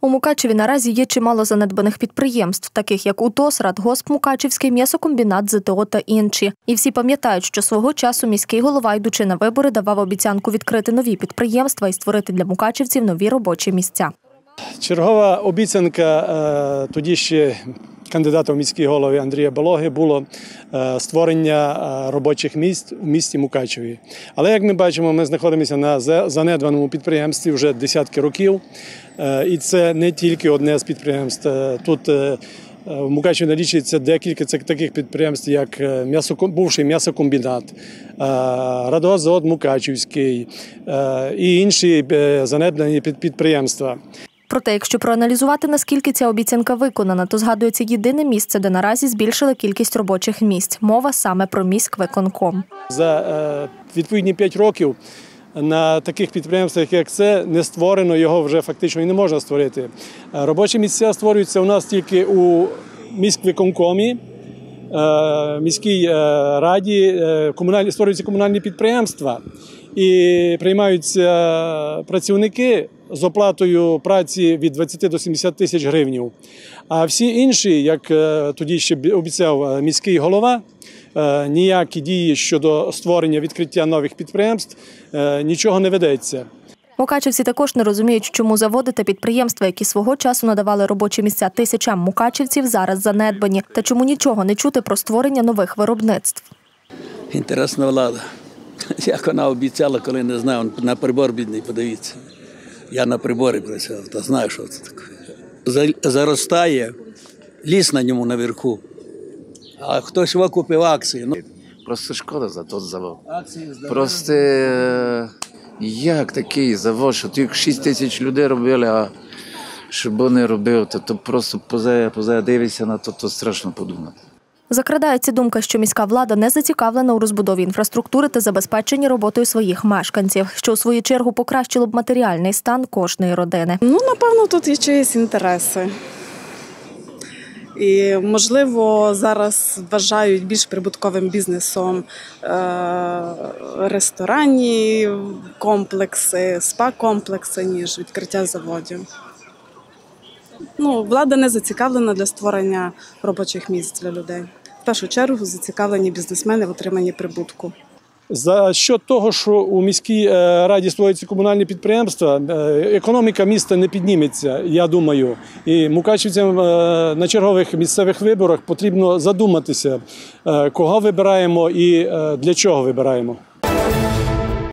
У Мукачеві наразі є чимало занедбаних підприємств, таких як УТОС, Радгосп Мукачевський, м'ясокомбінат, ЗТО та інші. І всі пам'ятають, що свого часу міський голова, йдучи на вибори, давав обіцянку відкрити нові підприємства і створити для мукачевців нові робочі місця. Чергова обіцянка тоді ще кандидата в міські голови Андрія Балоги було створення робочих місць у місті Мукачеві. Але, як ми бачимо, ми знаходимося на занедбаному підприємстві вже десятки років. І це не тільки одне з підприємств. Тут в Мукачеві налічується декілька таких підприємств, як бувший м'ясокомбінат, Радгосп Мукачевський і інші занедбані підприємства. Проте, якщо проаналізувати, наскільки ця обіцянка виконана, то згадується єдине місце, де наразі збільшили кількість робочих місць. Мова саме про міськвиконком. За відповідні 5 років на таких підприємствах, як це, не створено, його вже фактично і не можна створити. Робочі місця створюються у нас тільки у міськвиконкомі, міській раді, створюються комунальні підприємства і приймаються працівники з оплатою праці від 20 до 70 тисяч гривень. А всі інші, як тоді ще обіцяв міський голова, ніякі дії щодо створення, відкриття нових підприємств, нічого не ведеться. Мукачевці також не розуміють, чому заводи та підприємства, які свого часу надавали робочі місця тисячам мукачевців, зараз занедбані. Та чому нічого не чути про створення нових виробництв. Інтересна влада. Як вона обіцяла, коли не знаю, на прибор бідний, подивіться. Я на приборі працював, та знаю, що це таке. Заростає, ліс на ньому наверху, а хтось викупив акції. Просто шкода за той завод. Просто як такий завод, що тільки 6 тисяч людей робили, а щоб вони робили, то просто поза дивишся на то страшно подумати. Закрадається думка, що міська влада не зацікавлена у розбудові інфраструктури та забезпеченні роботою своїх мешканців, що у свою чергу покращило б матеріальний стан кожної родини. Напевно, тут є чиїсь інтереси. І, можливо, зараз вважають більш прибутковим бізнесом ресторанні комплекси, спа-комплекси, ніж відкриття заводів. Влада не зацікавлена для створення робочих місць для людей. В першу чергу зацікавлені бізнесмени в отриманні прибутку. За що того, що у міській раді створюються комунальні підприємства, економіка міста не підніметься, я думаю. І мукачевцям на чергових місцевих виборах потрібно задуматися, кого вибираємо і для чого вибираємо.